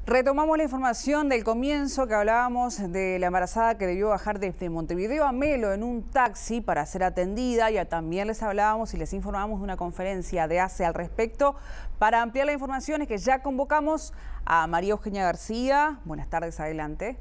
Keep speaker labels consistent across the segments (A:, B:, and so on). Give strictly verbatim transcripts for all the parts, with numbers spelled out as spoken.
A: Retomamos la información del comienzo que hablábamos de la embarazada que debió bajar desde Montevideo a Melo en un taxi para ser atendida. Ya también les hablábamos y les informábamos de una conferencia de A C E al respecto. Para ampliar la información es que ya convocamos a María Eugenia García. Buenas tardes, adelante.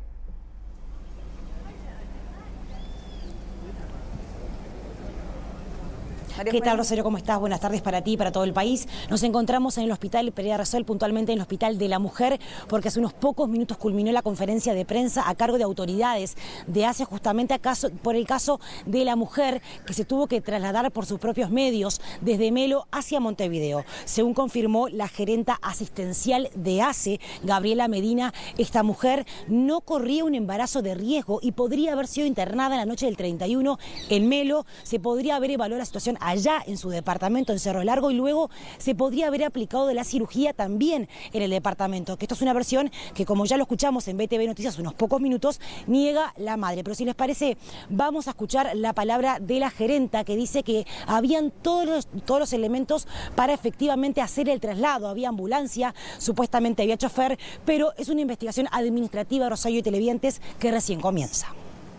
B: ¿Qué tal, Rosario? ¿Cómo estás? Buenas tardes para ti y para todo el país. Nos encontramos en el Hospital Pereira Rosell, puntualmente en el Hospital de la Mujer, porque hace unos pocos minutos culminó la conferencia de prensa a cargo de autoridades de A C E justamente a caso, por el caso de la mujer que se tuvo que trasladar por sus propios medios desde Melo hacia Montevideo. Según confirmó la gerenta asistencial de A C E, Gabriela Medina, esta mujer no corría un embarazo de riesgo y podría haber sido internada en la noche del treinta y uno en Melo. Se podría haber evaluado la situación allá en su departamento en Cerro Largo y luego se podría haber aplicado de la cirugía también en el departamento, que esto es una versión que, como ya lo escuchamos en B T V Noticias unos pocos minutos, niega la madre. Pero si les parece, vamos a escuchar la palabra de la gerenta, que dice que habían todos los, todos los elementos para efectivamente hacer el traslado. Había ambulancia, supuestamente había chofer, pero es una investigación administrativa, Rosario y televidentes, que recién comienza.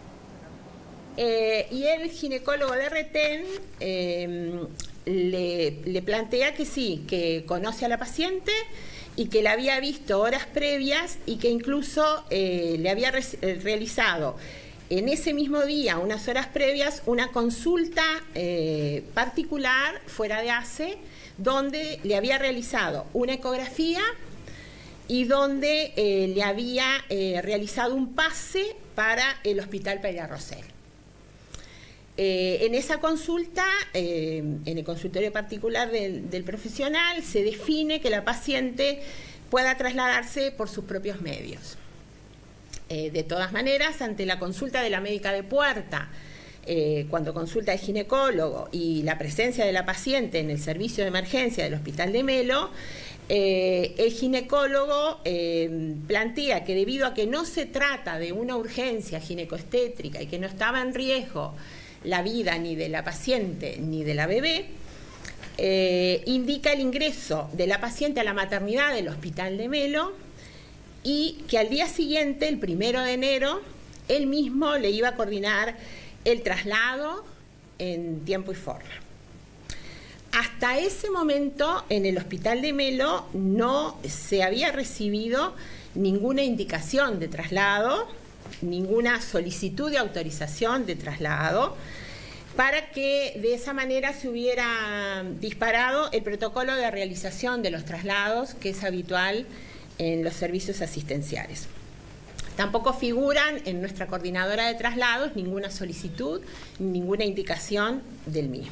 C: Eh, y el ginecólogo de Retén eh, le, le plantea que sí, que conoce a la paciente y que la había visto horas previas y que incluso eh, le había re realizado en ese mismo día, unas horas previas, una consulta eh, particular fuera de A C E, donde le había realizado una ecografía y donde eh, le había eh, realizado un pase para el Hospital Pereira Rosell. Eh, en esa consulta, eh, en el consultorio particular del, del profesional, se define que la paciente pueda trasladarse por sus propios medios. Eh, de todas maneras, ante la consulta de la médica de puerta, eh, cuando consulta el ginecólogo y la presencia de la paciente en el servicio de emergencia del Hospital de Melo, eh, el ginecólogo eh, plantea que debido a que no se trata de una urgencia ginecoestétrica y que no estaba en riesgo la vida ni de la paciente ni de la bebé, eh, indica el ingreso de la paciente a la maternidad del Hospital de Melo y que al día siguiente, el primero de enero, él mismo le iba a coordinar el traslado en tiempo y forma. Hasta ese momento, en el Hospital de Melo no se había recibido ninguna indicación de traslado, ninguna solicitud de autorización de traslado, para que de esa manera se hubiera disparado el protocolo de realización de los traslados que es habitual en los servicios asistenciales. Tampoco figuran en nuestra coordinadora de traslados ninguna solicitud, ninguna indicación del mismo.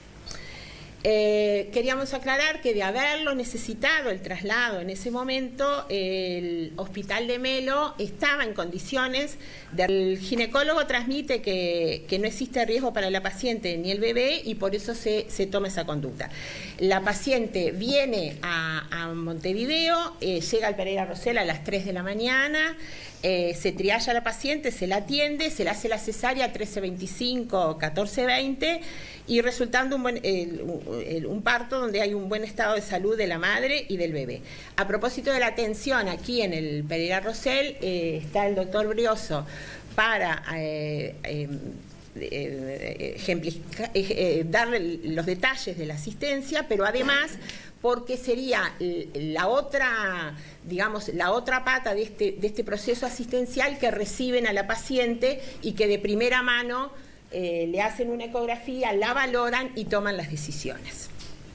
C: Eh, queríamos aclarar que de haberlo necesitado el traslado en ese momento, el Hospital de Melo estaba en condiciones de... El ginecólogo transmite que, que no existe riesgo para la paciente ni el bebé y por eso se, se toma esa conducta. La paciente viene a, a Montevideo, eh, llega al Pereira Rosell a las tres de la mañana, eh, se trialla a la paciente, se la atiende, se le hace la cesárea a trece veinticinco, catorce veinte y resultando un, buen, el, el, un parto donde hay un buen estado de salud de la madre y del bebé. A propósito de la atención aquí en el Pereira Rosell, eh, está el doctor Brioso para eh, eh, eh, ejemplificar, eh, eh, darle los detalles de la asistencia, pero además porque sería la otra, digamos, la otra pata de este, de este proceso asistencial que reciben a la paciente y que de primera mano Eh, le hacen una ecografía, la valoran y toman las decisiones.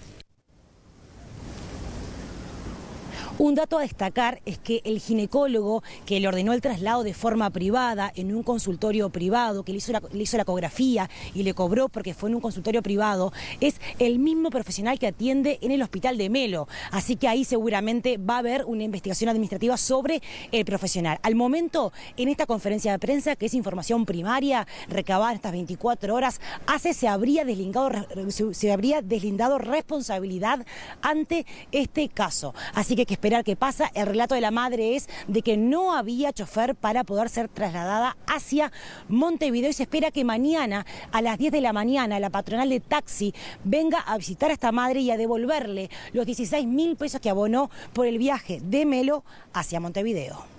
B: Un dato a destacar es que el ginecólogo que le ordenó el traslado de forma privada en un consultorio privado, que le hizo, la, le hizo la ecografía y le cobró porque fue en un consultorio privado, es el mismo profesional que atiende en el Hospital de Melo. Así que ahí seguramente va a haber una investigación administrativa sobre el profesional. Al momento, en esta conferencia de prensa, que es información primaria, recabada en estas veinticuatro horas, A C E se habría deslindado, se habría deslindado responsabilidad ante este caso. Así que hay que esperar esperar qué pasa. El relato de la madre es de que no había chofer para poder ser trasladada hacia Montevideo y se espera que mañana a las diez de la mañana la patronal de taxi venga a visitar a esta madre y a devolverle los dieciséis mil pesos que abonó por el viaje de Melo hacia Montevideo.